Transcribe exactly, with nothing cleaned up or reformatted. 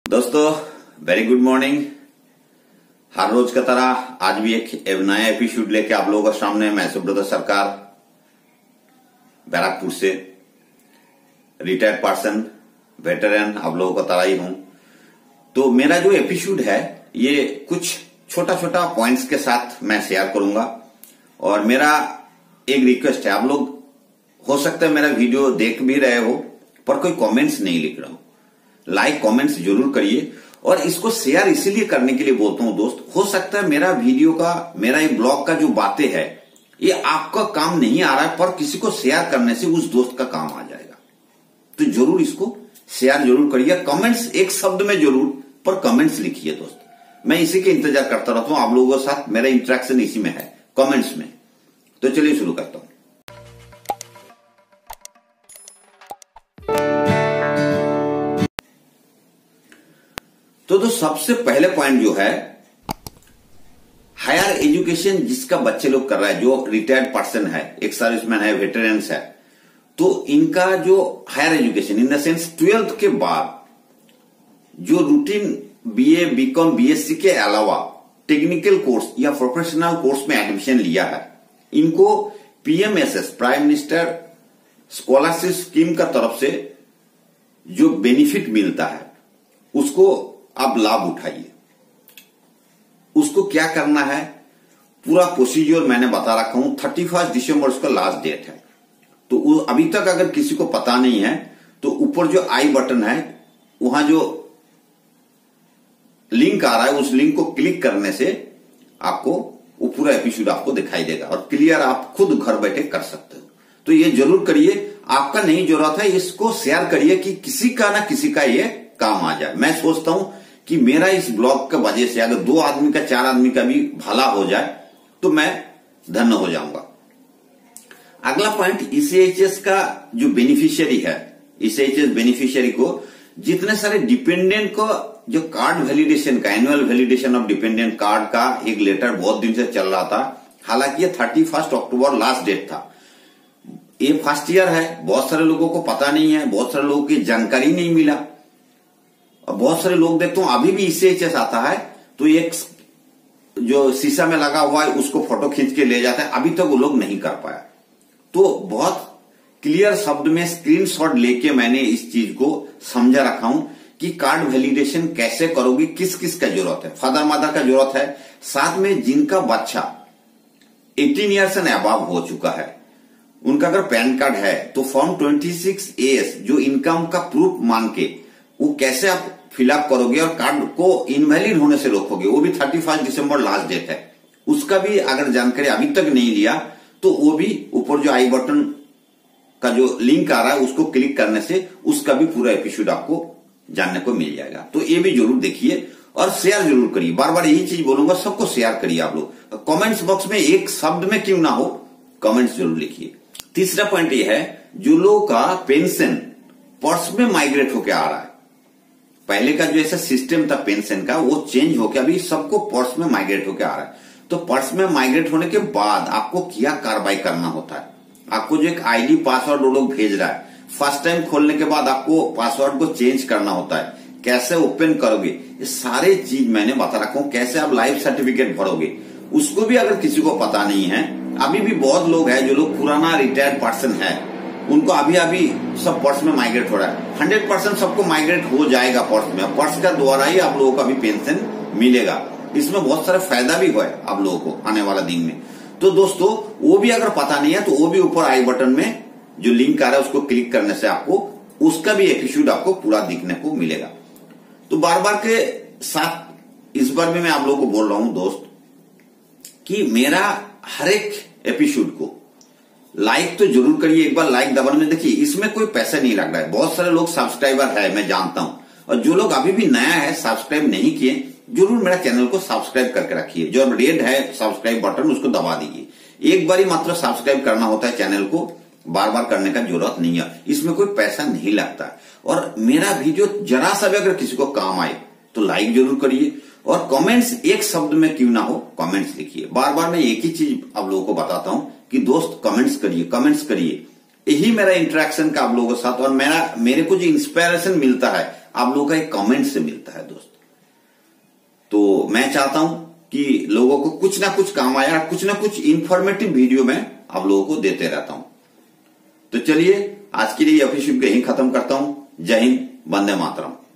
दोस्तों very good morning. हर रोज का तरह आज भी एक नया एपिसोड लेके आप लोगों के सामने मैं सुब्रत सरकार बैराकपुर से रिटायर्ड पर्सन वेटरन आप लोगों का तरह ही हूं। तो मेरा जो एपिसोड है ये कुछ छोटा छोटा पॉइंट्स के साथ मैं शेयर करूंगा और मेरा एक रिक्वेस्ट है, आप लोग हो सकता है मेरा वीडियो देख भी रहे हो पर कोई कमेंट्स नहीं लिख रहा हूं, लाइक कमेंट्स जरूर करिए। और इसको शेयर इसीलिए करने के लिए बोलता हूं दोस्त, हो सकता है मेरा वीडियो का मेरा ये ब्लॉग का जो बातें है ये आपका काम नहीं आ रहा है पर किसी को शेयर करने से उस दोस्त का काम आ जाएगा। तो जरूर इसको शेयर जरूर करिए, कमेंट्स एक शब्द में जरूर पर कमेंट्स लिखिए दोस्त। मैं इसी के इंतजार करता रहता हूं, आप लोगों के साथ मेरा इंटरेक्शन इसी में है, कमेंट्स में। तो चलिए शुरू करता हूं। तो तो सबसे पहले पॉइंट जो है, हायर एजुकेशन जिसका बच्चे लोग कर रहा है, जो रिटायर्ड पर्सन है, एक सर्विसमैन है, वेटरन्स है, तो इनका जो higher education in the sense twelfth के बाद जो रूटीन बीए बीकॉम बीएससी के अलावा टेक्निकल कोर्स या प्रोफेशनल कोर्स में एडमिशन लिया है, इनको PMSS prime minister scholarship scheme का तरफ से जो बेनिफिट मिलता है उसको आप लाभ उठाइए। उसको क्या करना है, पूरा प्रोसीजर मैंने बता रखा हूं। थर्टी फर्स्ट दिसंबर उसका लास्ट डेट है। तो अभी तक अगर किसी को पता नहीं है तो ऊपर जो आई बटन है वहां जो लिंक आ रहा है उस लिंक को क्लिक करने से आपको वो पूरा एपिसोड आपको दिखाई देगा और क्लियर आप खुद घर बैठे कर सकते हो। तो ये जरूर करिए, आपका नहीं जरूरत है, इसको शेयर करिए कि किसी का ना किसी का ये काम आ जाए। मैं सोचता हूं कि मेरा इस ब्लॉग के वजह से अगर दो आदमी का चार आदमी का भी भला हो जाए तो मैं धन्य हो जाऊंगा। अगला पॉइंट, ईसीएचएस का जो बेनिफिशियरी है, ईसीएचएस बेनिफिशियरी को जितने सारे डिपेंडेंट को जो कार्ड वैलिडेशन का, annual validation of dependent card का एक लेटर बहुत दिन से चल रहा था, हालांकि ये thirty first October last date था। ये फर्स्ट ईयर है, बहुत सारे लोगों को पता नहीं है, बहुत सारे लोगों की जानकारी नहीं मिला। बहुत सारे लोग देखते हो अभी भी ईसीएचएस आता है तो एक जो शीशा में लगा हुआ है उसको फोटो खींच के ले जाता है, अभी तक तो वो लोग नहीं कर पाया। तो बहुत क्लियर शब्द में स्क्रीनशॉट लेके मैंने इस चीज को समझा रखा हूं कि कार्ड वैलिडेशन कैसे करोगे, किस किस का जरूरत है। फादर मदर का जरूरत है, साथ में जिनका बच्चा अठारह ईयर्स एंड अबव हो चुका है उनका अगर पैन कार्ड है तो form twenty six A S जो इनकम का प्रूफ मान के वो कैसे आप फिलअप करोगे और कार्ड को इनवैलिड होने से रोकोगे, वो भी thirty first December last date है। उसका भी अगर जानकारी अभी तक नहीं लिया तो वो भी ऊपर जो आई बटन का जो लिंक आ रहा है उसको क्लिक करने से उसका भी पूरा एपिसोड आपको जानने को मिल जाएगा। तो ये भी जरूर देखिए और शेयर जरूर करिए। बार बार यही चीज बोलूंगा, सबको शेयर करिए। आप लोग कमेंट्स बॉक्स में एक शब्द में क्यों ना हो कमेंट्स जरूर लिखिए। तीसरा पॉइंट ये है, जो लोगों का पेंशन पर्स में माइग्रेट होकर आ रहा है, पहले का जो ऐसा सिस्टम था पेंशन का वो चेंज होकर अभी सबको पर्स में माइग्रेट होकर आ रहा है। तो पर्स में माइग्रेट होने के बाद आपको क्या कार्रवाई करना होता है, आपको जो एक आईडी पासवर्ड वो लोग भेज रहा है, फर्स्ट टाइम खोलने के बाद आपको पासवर्ड को चेंज करना होता है, कैसे ओपन करोगे, ये सारे चीज मैंने बता रखा हूं। कैसे आप लाइफ सर्टिफिकेट भरोगे उसको भी अगर किसी को पता नहीं है, अभी भी बहुत लोग हैं जो लोग पुराना रिटायर्ड पर्सन है उनको अभी अभी सब पर्स में माइग्रेट हो रहा है। हंड्रेड परसेंट सबको माइग्रेट हो जाएगा पर्स में, पर्स का द्वारा ही आप लोगों को अभी पेंशन मिलेगा। इसमें बहुत सारा फायदा भी हुआ है आप लोगों को आने वाला दिन में। तो दोस्तों वो भी अगर पता नहीं है तो वो भी ऊपर आई बटन में जो लिंक आ रहा है उसको क्लिक करने से आपको उसका भी एपिसोड आपको पूरा दिखने को मिलेगा। तो बार बार के साथ इस बार में मैं आप लोगों को बोल रहा हूं दोस्त कि मेरा हर एक एपिसोड को लाइक तो जरूर करिए। एक बार लाइक दबाने में देखिए, इसमें कोई पैसा नहीं लग रहा है। बहुत सारे लोग सब्सक्राइबर है मैं जानता हूं, और जो लोग अभी भी नया है सब्सक्राइब नहीं किए जरूर मेरा चैनल को सब्सक्राइब करके रखिए। जो रेड है सब्सक्राइब बटन उसको दबा दीजिए। एक बार ही मात्र सब्सक्राइब करना होता है, चैनल को बार बार करने का जरूरत नहीं है, इसमें कोई पैसा नहीं लगता। और मेरा वीडियो जरा सा भी अगर किसी को काम आए तो लाइक जरूर करिए और कमेंट्स एक शब्द में क्यों ना हो कमेंट्स लिखिए। बार बार मैं एक ही चीज आप लोगों को बताता हूं कि दोस्त कमेंट्स करिए, कमेंट्स करिए। यही मेरा इंटरेक्शन का आप लोगों के साथ और मेरा मेरे को जो इंस्पिरेशन मिलता है आप लोगों का एक कमेंट से मिलता है दोस्त। तो मैं चाहता हूं कि लोगों को कुछ ना कुछ काम आया, कुछ ना कुछ इंफॉर्मेटिव वीडियो में आप लोगों को देते रहता हूं। तो चलिए आज के लिए एपिसोड यहीं खत्म करता हूं। जय हिंद, वंदे मातरम।